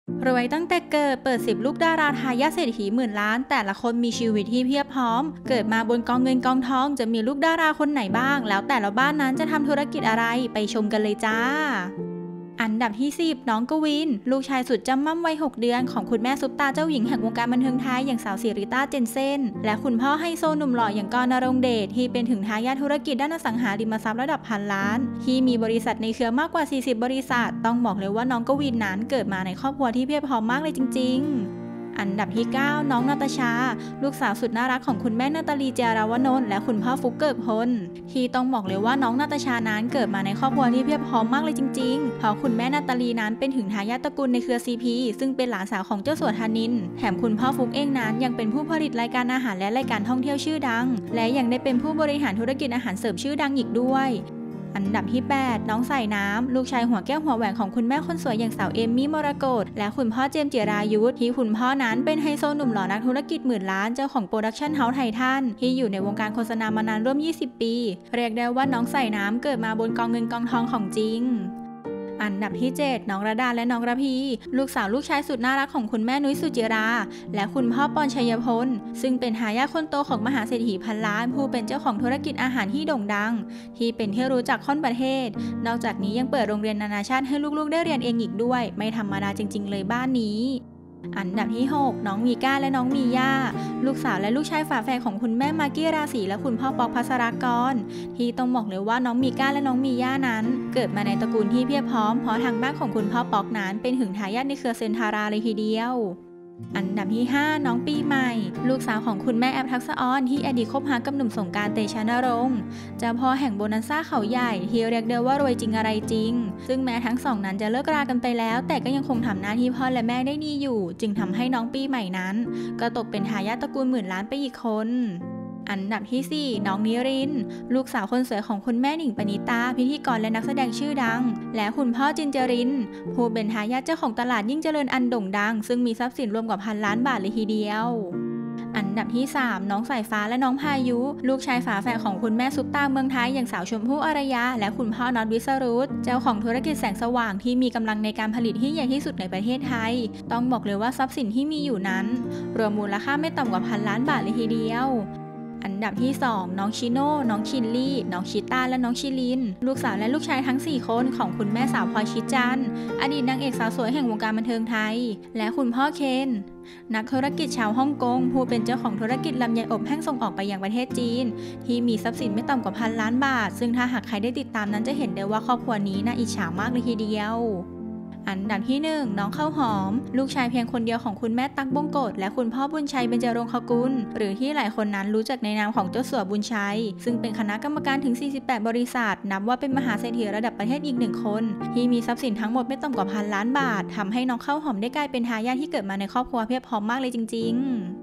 รวยตั้งแต่เกิดเปิด10ลูกดาราทายาทเศรษฐีหมื่นล้านแต่ละคนมีชีวิตที่เพียบพร้อมเกิดมาบนกองเงินกองทองจะมีลูกดาราคนไหนบ้างแล้วแต่ละบ้านนั้นจะทำธุรกิจอะไรไปชมกันเลยจ้าอันดับที่10น้องกวินลูกชายสุดจำม่ำวัย6เดือนของคุณแม่ซุปตาเจ้าหญิงแห่งวงการบันเทิงไทยอย่างสาวสิริต้าเจนเซ่นและคุณพ่อไฮโซหนุ่มหล่ออย่างกรณ์ ณรงค์เดชที่เป็นถึงทายาทธุรกิจด้านอสังหาริมทรัพย์ระดับพันล้านที่มีบริษัทในเครือมากกว่า40บริษัทต้องบอกเลยว่าน้องกวินนั้นเกิดมาในครอบครัวที่เพียบพร้อมมากเลยจริงๆอันดับที่9น้องนาตาชาลูกสาวสุดน่ารักของคุณแม่นาตาลีเจารวนนท์และคุณพ่อฟุกเกิดพลที่ต้องบอกเลยว่าน้องนาตาชานั้นเกิดมาในครอบครัวที่เพียบพร้อมมากเลยจริงๆเพราะคุณแม่นาตาลีนั้นเป็นถึงทายาทตระกูลในเครือซีพีซึ่งเป็นหลานสาวของเจ้าสัวธานินแถมคุณพ่อฟุกเองนั้นยังเป็นผู้ผลิตรายการอาหารและรายการท่องเที่ยวชื่อดังและยังได้เป็นผู้บริหารธุรกิจอาหารเสริมชื่อดังอีกด้วยอันดับที่8น้องใส่น้ำลูกชายหัวแก้วหัวแหวนของคุณแม่คนสวยอย่างสาวเอมมี่มรกตและคุณพ่อเจมส์จิรายุทธที่คุณพ่อนั้นเป็นไฮโซหนุ่มหล่อนักธุรกิจหมื่นล้านเจ้าของโปรดักชั่นเฮาส์ไททันที่อยู่ในวงการโฆษณามานานร่วม20ปีเรียกได้ว่าน้องใส่น้ำเกิดมาบนกองเงินกองทองของจริงอันดับที่7น้องระดาและน้องระพีลูกสาวลูกชายสุดน่ารักของคุณแม่นุ้ยสุจิราและคุณพ่อปอนชัยพลซึ่งเป็นทายาทคนโตของมหาเศรษฐีพันล้านผู้เป็นเจ้าของธุรกิจอาหารที่โด่งดังที่เป็นที่รู้จักค่อนประเทศนอกจากนี้ยังเปิดโรงเรียนนานาชาติให้ลูกๆได้เรียนเองอีกด้วยไม่ธรรมดาจริงๆเลยบ้านนี้อันดับที่6น้องมีก้าและน้องมีย่าลูกสาวและลูกชายฝาแฝดของคุณแม่มากกี้ราศีและคุณพ่อป๊อกภัสรากรที่ต้องบอกเลยว่าน้องมีก้าและน้องมีย่านั้นเกิดมาในตระกูลที่เพียบพร้อมเพราะทางบ้านของคุณพ่อป๊อกนั้นเป็นถึงทายาทในเครือเซนทาราเลยทีเดียวอันดับที่5น้องปีใหม่ลูกสาวของคุณแม่แอปทักษะออนที่อดีตคบหากับหนุ่มสงกรานต์ เตชะนรงค์เจ้าพ่อแห่งโบนันซ่าเขาใหญ่ที่เรียกได้ว่ารวยจริงอะไรจริงซึ่งแม้ทั้งสองนั้นจะเลิกรากันไปแล้วแต่ก็ยังคงทำหน้าที่พ่อและแม่ได้ดีอยู่จึงทำให้น้องปีใหม่นั้นก็ตกเป็นทายาทตระกูลหมื่นล้านไปอีกคนอันดับที่4น้องนิรินทร์ลูกสาวคนสวยของคุณแม่หนิงปณิตาพิธีกรและนักแสดงชื่อดังและคุณพ่อจินเจรินผู้เป็นทายาทเจ้าของตลาดยิ่งเจริญอันโด่งดังซึ่งมีทรัพย์สินรวมกว่า1,000 ล้านบาทเลยทีเดียวอันดับที่3น้องสายฟ้าและน้องพายุลูกชายฝาแฝดของคุณแม่ซุปตาเมืองไทยอย่างสาวชมพู่อารยาและคุณพ่อน็อตวิสรุตเจ้าของธุรกิจแสงสว่างที่มีกำลังในการผลิตที่ใหญ่ที่สุดในประเทศไทยต้องบอกเลยว่าทรัพย์สินที่มีอยู่นั้นรวมมูลค่าไม่ต่ำกว่า1,000 ล้านบาทเลยทีเดียวอันดับที่2น้องชิโน่น้องชินลี่น้องชิต้าและน้องชิลินลูกสาวและลูกชายทั้ง4คนของคุณแม่สาวพลอยชิจันอดีตนางเอกสาวสวยแห่งวงการบันเทิงไทยและคุณพ่อเคนนักธุรกิจชาวฮ่องกงผู้เป็นเจ้าของธุรกิจลำไยอบแห้งส่งออกไปยังประเทศจีนที่มีทรัพย์สินไม่ต่ำกว่า1,000 ล้านบาทซึ่งถ้าหากใครได้ติดตามนั้นจะเห็นได้ว่าครอบครัวนี้น่าอิจฉามากเลยทีเดียวอันดับที่1น้องข้าวหอมลูกชายเพียงคนเดียวของคุณแม่ตั๊กบงกฎและคุณพ่อบุญชัยเบญจรงคกุลหรือที่หลายคนนั้นรู้จักในนามของเจ้าสัวบุญชัยซึ่งเป็นคณะกรรมการถึง48บริษัทนับว่าเป็นมหาเศรษฐีระดับประเทศอีก1คนที่มีทรัพย์สินทั้งหมดไม่ต่ำกว่า1,000 ล้านบาททำให้น้องข้าวหอมได้กลายเป็นทายาทที่เกิดมาในครอบครัวเพียบพร้อมมากเลยจริงๆ